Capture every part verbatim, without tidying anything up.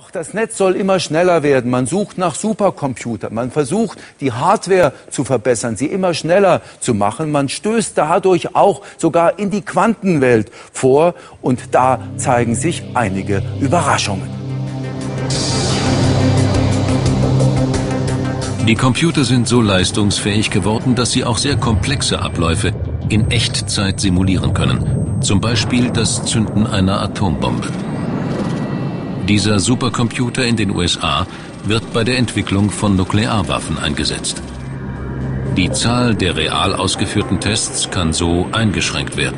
Das Netz soll immer schneller werden. Man sucht nach Supercomputern. Man versucht, die Hardware zu verbessern, sie immer schneller zu machen. Man stößt dadurch auch sogar in die Quantenwelt vor. Und da zeigen sich einige Überraschungen. Die Computer sind so leistungsfähig geworden, dass sie auch sehr komplexe Abläufe in Echtzeit simulieren können. Zum Beispiel das Zünden einer Atombombe. Dieser Supercomputer in den U S A wird bei der Entwicklung von Nuklearwaffen eingesetzt. Die Zahl der real ausgeführten Tests kann so eingeschränkt werden.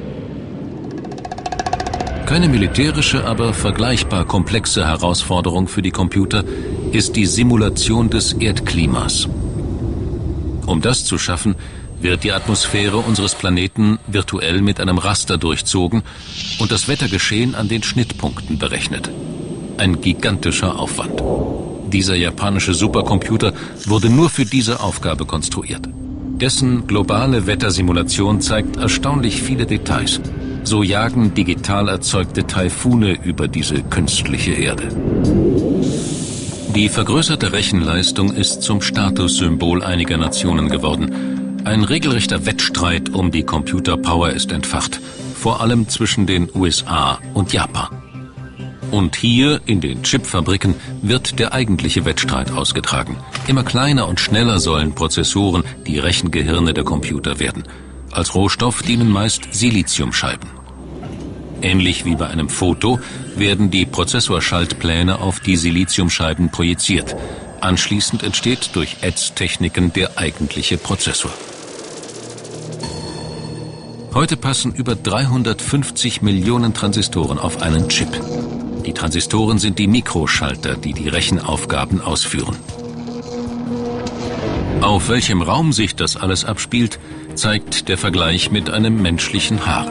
Keine militärische, aber vergleichbar komplexe Herausforderung für die Computer ist die Simulation des Erdklimas. Um das zu schaffen, wird die Atmosphäre unseres Planeten virtuell mit einem Raster durchzogen und das Wettergeschehen an den Schnittpunkten berechnet. Ein gigantischer Aufwand. Dieser japanische Supercomputer wurde nur für diese Aufgabe konstruiert. Dessen globale Wettersimulation zeigt erstaunlich viele Details. So jagen digital erzeugte Taifune über diese künstliche Erde. Die vergrößerte Rechenleistung ist zum Statussymbol einiger Nationen geworden. Ein regelrechter Wettstreit um die Computerpower ist entfacht, vor allem zwischen den U S A und Japan. Und hier in den Chipfabriken wird der eigentliche Wettstreit ausgetragen. Immer kleiner und schneller sollen Prozessoren, die Rechengehirne der Computer werden. Als Rohstoff dienen meist Siliziumscheiben. Ähnlich wie bei einem Foto werden die Prozessorschaltpläne auf die Siliziumscheiben projiziert. Anschließend entsteht durch Ätztechniken der eigentliche Prozessor. Heute passen über dreihundertfünfzig Millionen Transistoren auf einen Chip. Die Transistoren sind die Mikroschalter, die die Rechenaufgaben ausführen. Auf welchem Raum sich das alles abspielt, zeigt der Vergleich mit einem menschlichen Haar.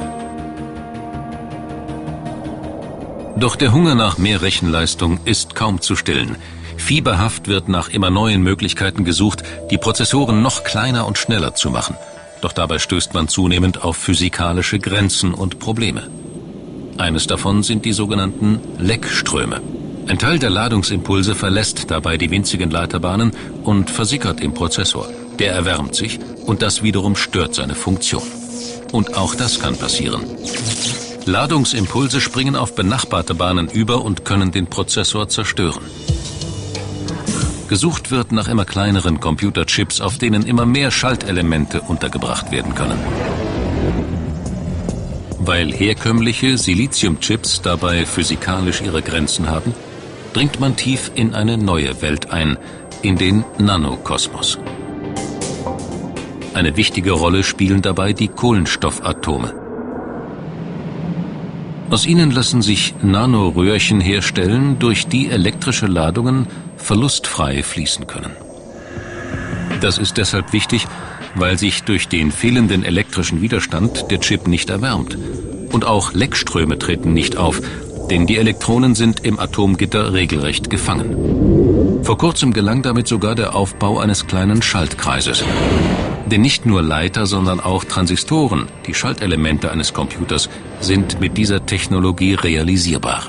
Doch der Hunger nach mehr Rechenleistung ist kaum zu stillen. Fieberhaft wird nach immer neuen Möglichkeiten gesucht, die Prozessoren noch kleiner und schneller zu machen. Doch dabei stößt man zunehmend auf physikalische Grenzen und Probleme. Eines davon sind die sogenannten Leckströme. Ein Teil der Ladungsimpulse verlässt dabei die winzigen Leiterbahnen und versickert im Prozessor. Der erwärmt sich und das wiederum stört seine Funktion. Und auch das kann passieren. Ladungsimpulse springen auf benachbarte Bahnen über und können den Prozessor zerstören. Gesucht wird nach immer kleineren Computerchips, auf denen immer mehr Schaltelemente untergebracht werden können. Weil herkömmliche Siliziumchips dabei physikalisch ihre Grenzen haben, dringt man tief in eine neue Welt ein, in den Nanokosmos. Eine wichtige Rolle spielen dabei die Kohlenstoffatome. Aus ihnen lassen sich Nanoröhrchen herstellen, durch die elektrische Ladungen verlustfrei fließen können. Das ist deshalb wichtig, weil sich durch den fehlenden elektrischen Widerstand der Chip nicht erwärmt. Und auch Leckströme treten nicht auf, denn die Elektronen sind im Atomgitter regelrecht gefangen. Vor kurzem gelang damit sogar der Aufbau eines kleinen Schaltkreises. Denn nicht nur Leiter, sondern auch Transistoren, die Schaltelemente eines Computers, sind mit dieser Technologie realisierbar.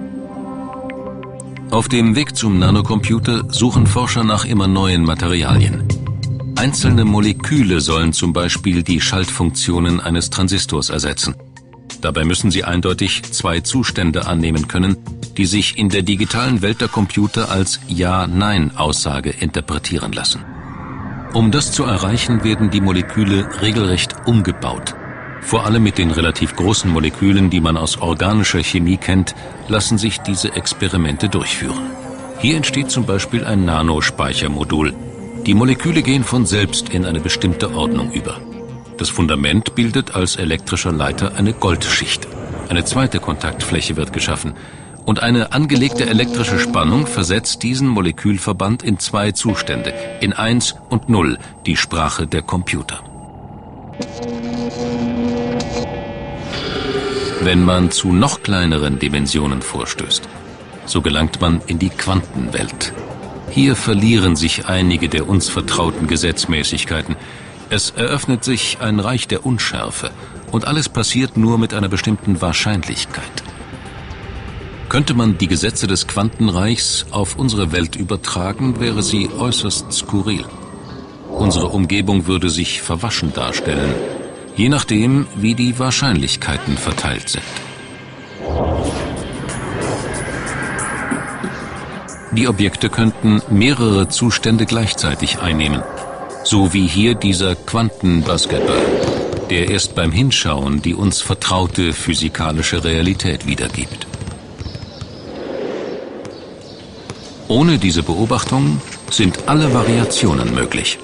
Auf dem Weg zum Nanocomputer suchen Forscher nach immer neuen Materialien. Einzelne Moleküle sollen zum Beispiel die Schaltfunktionen eines Transistors ersetzen. Dabei müssen sie eindeutig zwei Zustände annehmen können, die sich in der digitalen Welt der Computer als Ja-Nein-Aussage interpretieren lassen. Um das zu erreichen, werden die Moleküle regelrecht umgebaut. Vor allem mit den relativ großen Molekülen, die man aus organischer Chemie kennt, lassen sich diese Experimente durchführen. Hier entsteht zum Beispiel ein Nanospeichermodul. Die Moleküle gehen von selbst in eine bestimmte Ordnung über. Das Fundament bildet als elektrischer Leiter eine Goldschicht. Eine zweite Kontaktfläche wird geschaffen. Und eine angelegte elektrische Spannung versetzt diesen Molekülverband in zwei Zustände, in eins und null, die Sprache der Computer. Wenn man zu noch kleineren Dimensionen vorstößt, so gelangt man in die Quantenwelt. Hier verlieren sich einige der uns vertrauten Gesetzmäßigkeiten. Es eröffnet sich ein Reich der Unschärfe und alles passiert nur mit einer bestimmten Wahrscheinlichkeit. Könnte man die Gesetze des Quantenreichs auf unsere Welt übertragen, wäre sie äußerst skurril. Unsere Umgebung würde sich verwaschen darstellen, je nachdem, wie die Wahrscheinlichkeiten verteilt sind. Die Objekte könnten mehrere Zustände gleichzeitig einnehmen, so wie hier dieser Quantenbasketball, der erst beim Hinschauen die uns vertraute physikalische Realität wiedergibt. Ohne diese Beobachtung sind alle Variationen möglich.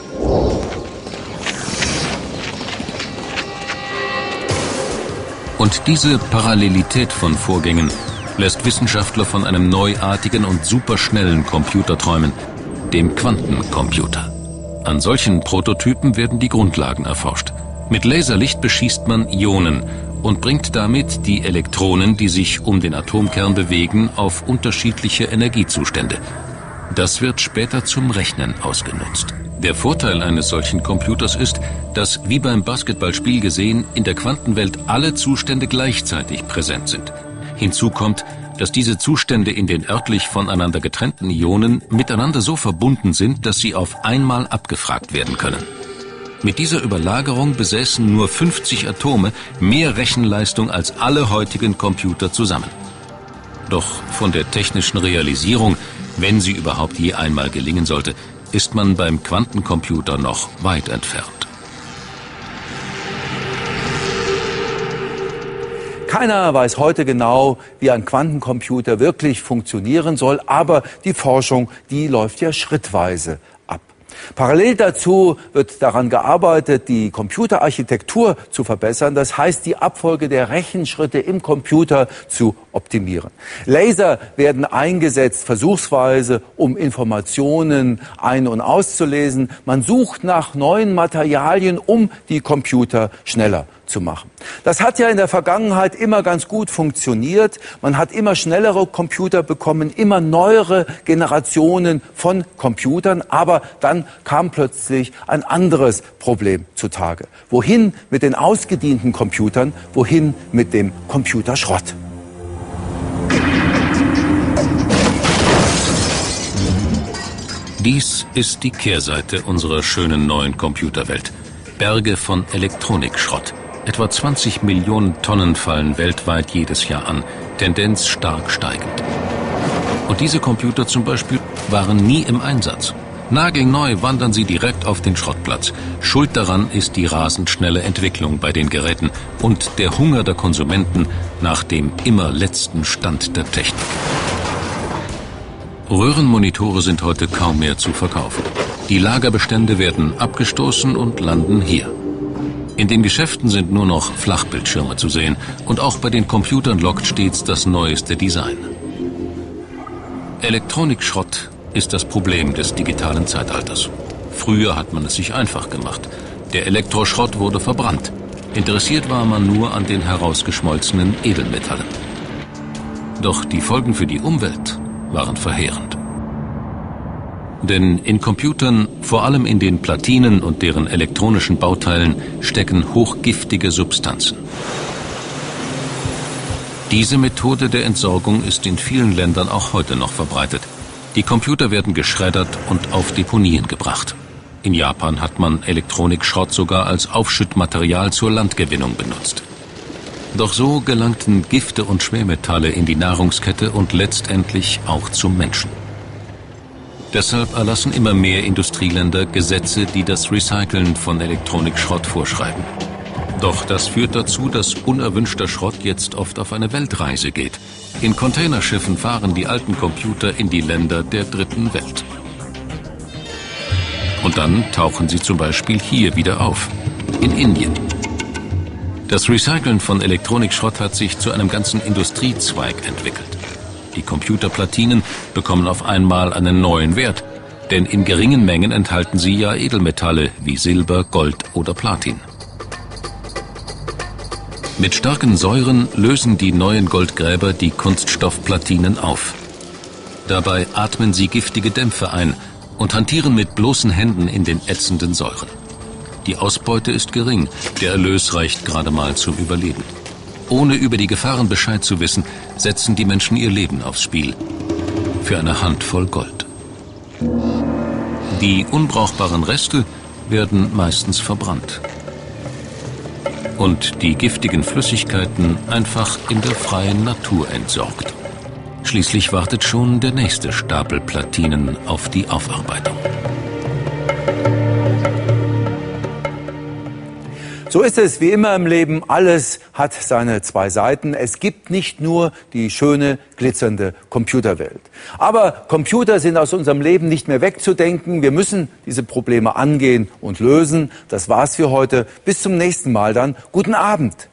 Und diese Parallelität von Vorgängen lässt Wissenschaftler von einem neuartigen und superschnellen Computer träumen, dem Quantencomputer. An solchen Prototypen werden die Grundlagen erforscht. Mit Laserlicht beschießt man Ionen und bringt damit die Elektronen, die sich um den Atomkern bewegen, auf unterschiedliche Energiezustände. Das wird später zum Rechnen ausgenutzt. Der Vorteil eines solchen Computers ist, dass, wie beim Basketballspiel gesehen, in der Quantenwelt alle Zustände gleichzeitig präsent sind. Hinzu kommt, dass diese Zustände in den örtlich voneinander getrennten Ionen miteinander so verbunden sind, dass sie auf einmal abgefragt werden können. Mit dieser Überlagerung besäßen nur fünfzig Atome mehr Rechenleistung als alle heutigen Computer zusammen. Doch von der technischen Realisierung, wenn sie überhaupt je einmal gelingen sollte, ist man beim Quantencomputer noch weit entfernt. Keiner weiß heute genau, wie ein Quantencomputer wirklich funktionieren soll, aber die Forschung, die läuft ja schrittweise ab. Parallel dazu wird daran gearbeitet, die Computerarchitektur zu verbessern, das heißt, die Abfolge der Rechenschritte im Computer zu optimieren. Laser werden eingesetzt, versuchsweise, um Informationen ein- und auszulesen. Man sucht nach neuen Materialien, um die Computer schneller zu machen. Das hat ja in der Vergangenheit immer ganz gut funktioniert. Man hat immer schnellere Computer bekommen, immer neuere Generationen von Computern. Aber dann kam plötzlich ein anderes Problem zutage. Wohin mit den ausgedienten Computern? Wohin mit dem Computerschrott? Dies ist die Kehrseite unserer schönen neuen Computerwelt. Berge von Elektronikschrott. Etwa zwanzig Millionen Tonnen fallen weltweit jedes Jahr an, Tendenz stark steigend. Und diese Computer zum Beispiel waren nie im Einsatz. Nagelneu wandern sie direkt auf den Schrottplatz. Schuld daran ist die rasend schnelle Entwicklung bei den Geräten und der Hunger der Konsumenten nach dem immer letzten Stand der Technik. Röhrenmonitore sind heute kaum mehr zu verkaufen. Die Lagerbestände werden abgestoßen und landen hier. In den Geschäften sind nur noch Flachbildschirme zu sehen und auch bei den Computern lockt stets das neueste Design. Elektronikschrott ist das Problem des digitalen Zeitalters. Früher hat man es sich einfach gemacht. Der Elektroschrott wurde verbrannt. Interessiert war man nur an den herausgeschmolzenen Edelmetallen. Doch die Folgen für die Umwelt waren verheerend. Denn in Computern, vor allem in den Platinen und deren elektronischen Bauteilen, stecken hochgiftige Substanzen. Diese Methode der Entsorgung ist in vielen Ländern auch heute noch verbreitet. Die Computer werden geschreddert und auf Deponien gebracht. In Japan hat man Elektronikschrott sogar als Aufschüttmaterial zur Landgewinnung benutzt. Doch so gelangten Gifte und Schwermetalle in die Nahrungskette und letztendlich auch zum Menschen. Deshalb erlassen immer mehr Industrieländer Gesetze, die das Recyceln von Elektronikschrott vorschreiben. Doch das führt dazu, dass unerwünschter Schrott jetzt oft auf eine Weltreise geht. In Containerschiffen fahren die alten Computer in die Länder der dritten Welt. Und dann tauchen sie zum Beispiel hier wieder auf, in Indien. Das Recyceln von Elektronikschrott hat sich zu einem ganzen Industriezweig entwickelt. Die Computerplatinen bekommen auf einmal einen neuen Wert, denn in geringen Mengen enthalten sie ja Edelmetalle wie Silber, Gold oder Platin. Mit starken Säuren lösen die neuen Goldgräber die Kunststoffplatinen auf. Dabei atmen sie giftige Dämpfe ein und hantieren mit bloßen Händen in den ätzenden Säuren. Die Ausbeute ist gering, der Erlös reicht gerade mal zum Überleben. Ohne über die Gefahren Bescheid zu wissen, setzen die Menschen ihr Leben aufs Spiel. Für eine Handvoll Gold. Die unbrauchbaren Reste werden meistens verbrannt. Und die giftigen Flüssigkeiten einfach in der freien Natur entsorgt. Schließlich wartet schon der nächste Stapel Platinen auf die Aufarbeitung. So ist es wie immer im Leben, alles hat seine zwei Seiten. Es gibt nicht nur die schöne, glitzernde Computerwelt. Aber Computer sind aus unserem Leben nicht mehr wegzudenken. Wir müssen diese Probleme angehen und lösen. Das war's für heute. Bis zum nächsten Mal dann. Guten Abend.